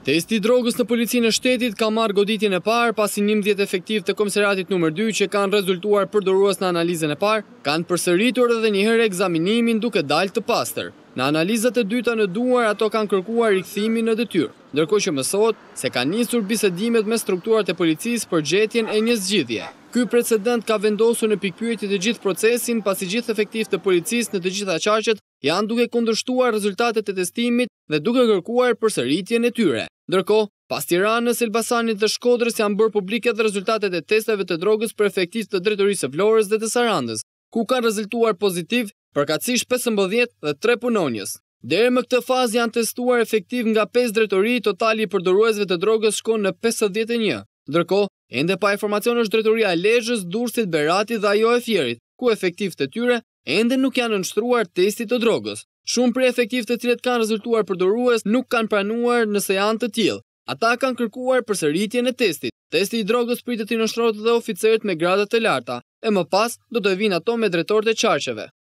Testi i drogës në policinë e shtetit ka marrë goditjen e parë pasi 11 efektiv të komisariatit numër 2 që kanë rezultuar përdorues në analizën e parë, kanë përsëritur edhe një herë ekzaminimin duke dalë të pastër. Në analizat e dyta në duar ato kanë kërkuar rikthimin në detyrë, ndërkohë që mësohet se kanë nisur bisedimet me strukturat e policisë për gjetjen e një zgjidhje. Ky precedent ka vendosur në pikpyetje të gjithë procesin pasi gjithë efektivët të policisë në të gjitha qarqet janë duke kundërshtuar rezultatet e testimit dhe duke kërkuar përsëritjen e tyre. Ndërkohë, pas Tiranës, Elbasanit dhe Shkodrës janë bërë publike dhe rezultatet e testeve të drogës për efektivët të drejtorisë së Florës dhe të Sarandës, ku kanë rezultuar pozitiv përkatësisht 15 dhe 3 punonjës. Deri më këtë fazë janë testuar efektiv nga 5 drejtori, totali i përdoruesve të drogës shkon në 51. Ndërkohë, ende pa informacion është drejtoria e Lezhës, Durrësit, Beratit dhe ajo e Fierit, ku efektivët e tyre ende nuk janë nënshtruar testit të drogës. Shumë prej efektivët të cilët kanë rezultuar përdorues nuk kanë pranuar nëse janë të tillë. Ata kanë kërkuar përsëritjen e testit. Testi i drogës pritet të nënshtrohet edhe oficerët me gradat të larta, e më pas do të vinë ato me drejtorët e qarqeve.